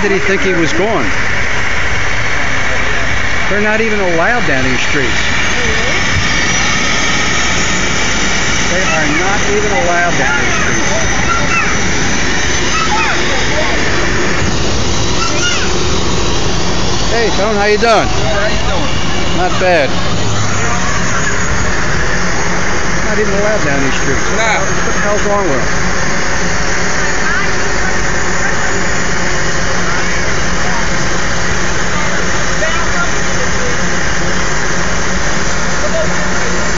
did he think he was going? They're not even allowed down these streets. They are not even allowed down these streets. Hey, Tone, how you doing? How you doing? Not bad. Not even allowed down these streets. Nah. What the hell's wrong with them?